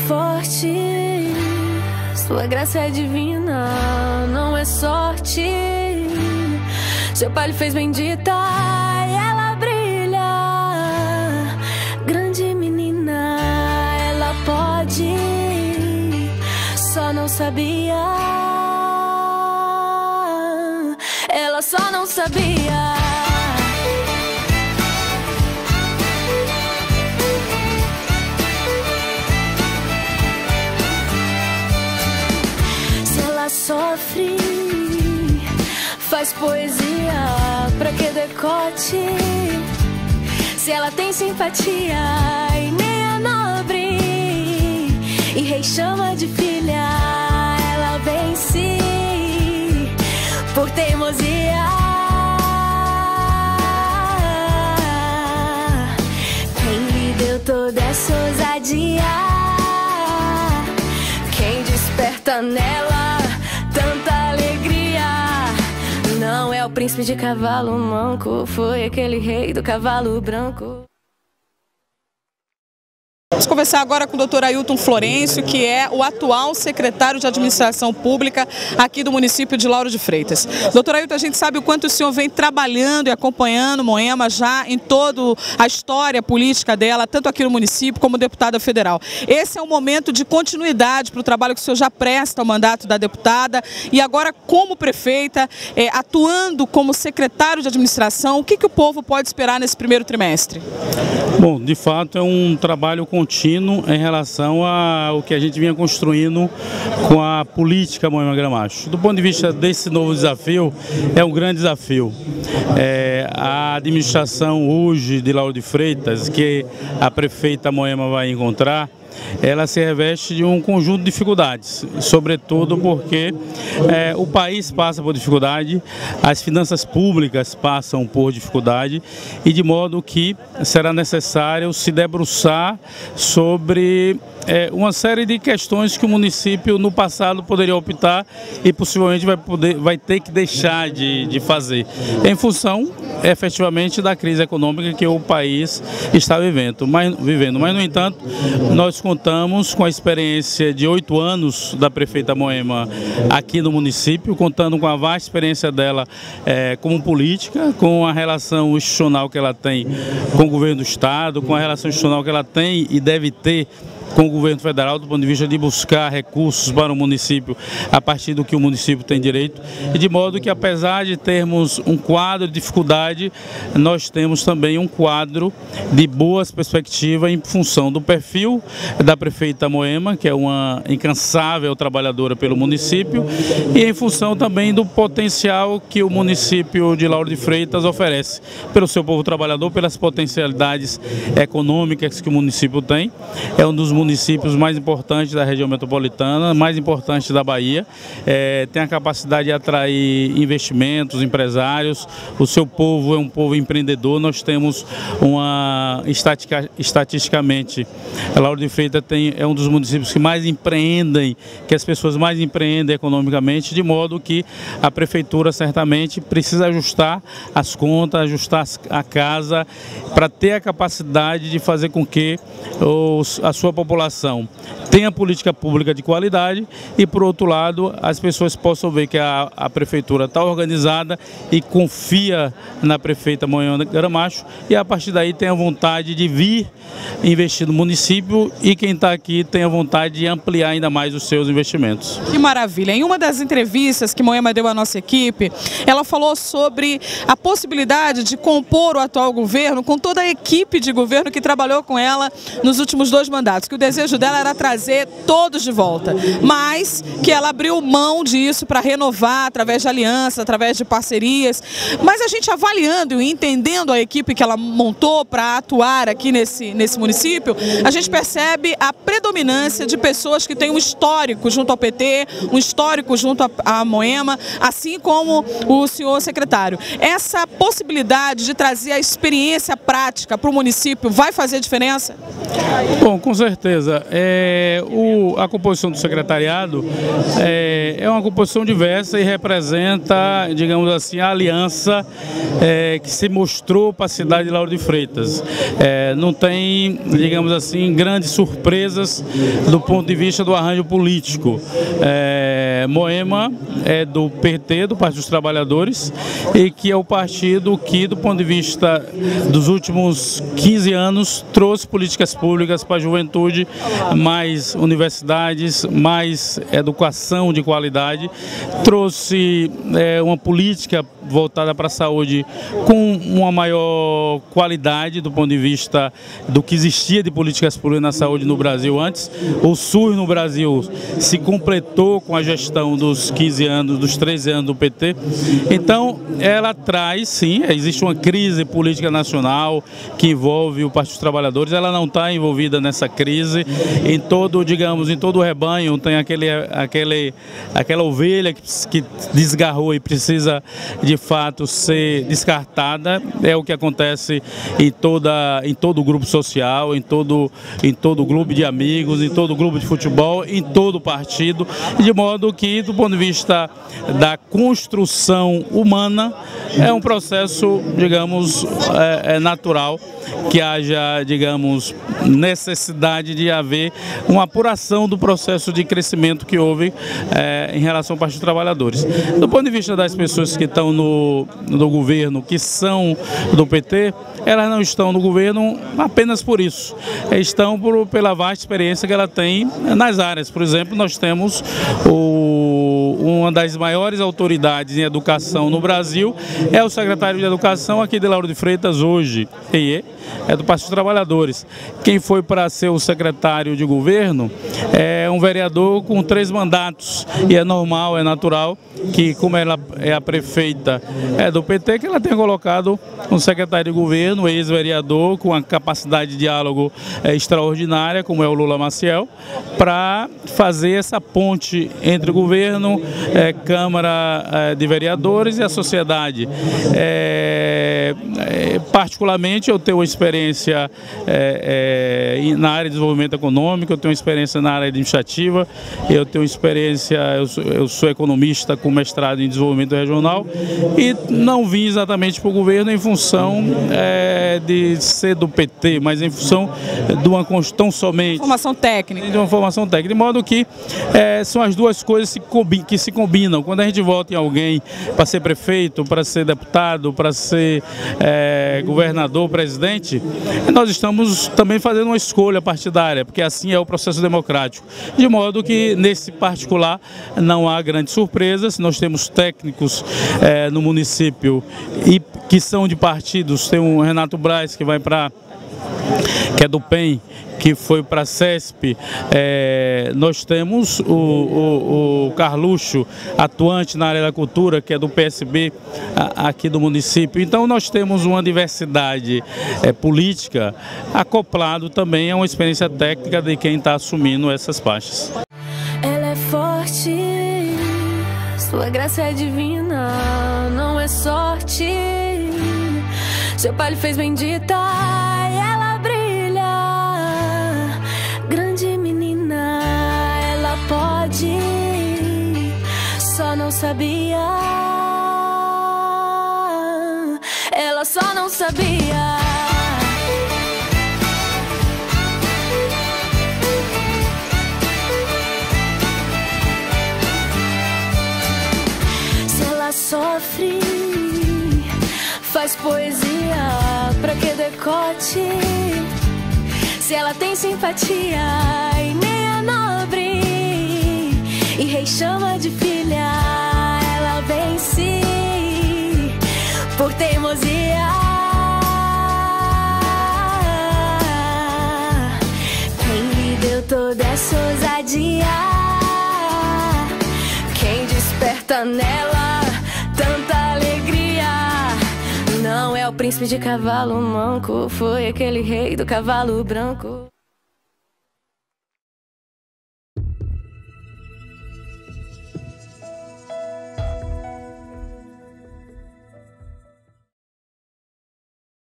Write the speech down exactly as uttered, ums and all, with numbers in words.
forte, sua graça é divina, não é sorte. Seu pai lhe fez bendita e ela brilha. Grande menina, ela pode, só não sabia. Ela só não sabia. Sofre, faz poesia, pra que decote? Se ela tem simpatia e nem é nobre, e rei chama de filha, ela vence por teimosia. Quem lhe deu toda essa ousadia? Quem desperta nela tanta alegria? Não é o príncipe de cavalo manco, foi aquele rei do cavalo branco. Vamos conversar agora com o doutor Ailton Florencio, que é o atual secretário de Administração Pública aqui do município de Lauro de Freitas. Doutor Ailton, a gente sabe o quanto o senhor vem trabalhando e acompanhando Moema já em toda a história política dela, tanto aqui no município como deputada federal. Esse é um momento de continuidade para o trabalho que o senhor já presta ao mandato da deputada e agora como prefeita, é, atuando como secretário de Administração, o que, que o povo pode esperar nesse primeiro trimestre? Bom, de fato é um trabalho contínuo em relação ao que a gente vinha construindo com a política Moema Gramacho. Do ponto de vista desse novo desafio, é um grande desafio. É, a administração hoje de Lauro de Freitas, que a prefeita Moema vai encontrar, ela se reveste de um conjunto de dificuldades, sobretudo porque é, o país passa por dificuldade, as finanças públicas passam por dificuldade e de modo que será necessário se debruçar sobre é, uma série de questões que o município no passado poderia optar e possivelmente vai, poder, vai ter que deixar de, de fazer, em função efetivamente da crise econômica que o país está vivendo. Mas, vivendo. Mas no entanto, nós contamos com a experiência de oito anos da prefeita Moema aqui no município, contando com a vasta experiência dela é, como política, com a relação institucional que ela tem com o governo do estado, com a relação institucional que ela tem e deve ter com o governo federal, do ponto de vista de buscar recursos para o município a partir do que o município tem direito, e de modo que apesar de termos um quadro de dificuldade, nós temos também um quadro de boas perspectivas em função do perfil da prefeita Moema, que é uma incansável trabalhadora pelo município, e em função também do potencial que o município de Lauro de Freitas oferece pelo seu povo trabalhador, pelas potencialidades econômicas que o município tem. É um dos municípios mais importantes da região metropolitana, mais importantes da Bahia, é, tem a capacidade de atrair investimentos, empresários, o seu povo é um povo empreendedor. Nós temos uma, estatica, estatisticamente, Lauro de Freitas tem, é um dos municípios que mais empreendem, que as pessoas mais empreendem economicamente, de modo que a prefeitura certamente precisa ajustar as contas, ajustar a casa, para ter a capacidade de fazer com que os, a sua população tenha política pública de qualidade e, por outro lado, as pessoas possam ver que a, a prefeitura está organizada e confia na prefeita Moema Gramacho e, a partir daí, tem a vontade de vir investir no município e quem está aqui tem a vontade de ampliar ainda mais os seus investimentos. Que maravilha! Em uma das entrevistas que Moema deu à nossa equipe, ela falou sobre a possibilidade de compor o atual governo com toda a equipe de governo que trabalhou com ela nos últimos dois mandatos, que o desejo dela era trazer todos de volta, mas que ela abriu mão disso para renovar através de alianças, através de parcerias. Mas a gente avaliando e entendendo a equipe que ela montou para atuar aqui nesse, nesse município, a gente percebe a predominância de pessoas que têm um histórico junto ao P T, um histórico junto a, a Moema, assim como o senhor secretário. Essa possibilidade de trazer a experiência prática para o município vai fazer diferença? Bom, com certeza. certeza. É, o, a composição do secretariado é, é uma composição diversa e representa, digamos assim, a aliança é, que se mostrou para a cidade de Lauro de Freitas. É, não tem, digamos assim, grandes surpresas do ponto de vista do arranjo político. É, Moema é do P T, do Partido dos Trabalhadores, e que é o partido que, do ponto de vista dos últimos quinze anos, trouxe políticas públicas para a juventude, mais universidades, mais educação de qualidade, trouxe é, uma política voltada para a saúde com uma maior qualidade do ponto de vista do que existia de políticas públicas na saúde no Brasil antes. O SUS no Brasil se completou com a gestão dos quinze anos, dos treze anos do P T. Então, ela traz, sim, existe uma crise política nacional que envolve o Partido dos Trabalhadores, ela não está envolvida nessa crise. Em todo, digamos, em todo o rebanho tem aquele, aquele, aquela ovelha que, que desgarrou e precisa de fato ser descartada. É o que acontece em, toda, em todo o grupo social, em todo, em todo o grupo de amigos, em todo o grupo de futebol, em todo o partido, de modo que, do ponto de vista da construção humana, é um processo, digamos, é, é natural que haja, digamos, necessidade de haver uma apuração do processo de crescimento que houve é, em relação ao Partido dos Trabalhadores. Do ponto de vista das pessoas que estão no, no governo, que são do P T, elas não estão no governo apenas por isso, estão por, pela vasta experiência que ela tem nas áreas. Por exemplo, nós temos o, uma das maiores autoridades em educação no Brasil, é o secretário de Educação aqui de Lauro de Freitas hoje, e é do Partido dos Trabalhadores. Quem foi para ser o secretário de governo é um vereador com três mandatos, e é normal, é natural que, como ela é a prefeita é do P T, que ela tenha colocado um secretário de governo, ex-vereador, com a capacidade de diálogo é, extraordinária, como é o Lula Maciel, para fazer essa ponte entre o governo, é, Câmara é, de Vereadores e a sociedade. É, é, particularmente, eu tenho uma experiência é, é, na área de desenvolvimento econômico, eu tenho experiência na área administrativa, eu tenho experiência, eu sou, eu sou economista com mestrado em desenvolvimento regional, e não vim exatamente para o governo em função é, de ser do P T, mas em função de uma construção somente... Formação técnica. De uma formação técnica, de modo que é, são as duas coisas que se combinam. Quando a gente vota em alguém para ser prefeito, para ser deputado, para ser é, governador, presidente, nós estamos também fazendo uma escolha partidária, porque assim é o processo democrático. De modo que, nesse particular, não há grandes surpresas. Nós temos técnicos é, no município e que são de partidos. Tem o Renato Braz, que vai para, que é do P E M, que foi para a CESP. É, nós temos o, o, o Carluxo, atuante na área da cultura, que é do P S B a, aqui do município. Então nós temos uma diversidade é, política, acoplado também a uma experiência técnica de quem está assumindo essas pastas. Ela é forte, sua graça é divina, não é sorte. Seu pai lhe fez bendita e ela brilha. Grande menina, ela pode, só não sabia. Ela só não sabia. Se ela sofre, faz poesia, pra que decote? Se ela tem simpatia e nem é nobre, e rei chama de filha, ela vence por teimosia. Quem lhe deu toda essa ousadia? Quem desperta nela tanta alegria? Não é o príncipe de cavalo manco, foi aquele rei do cavalo branco.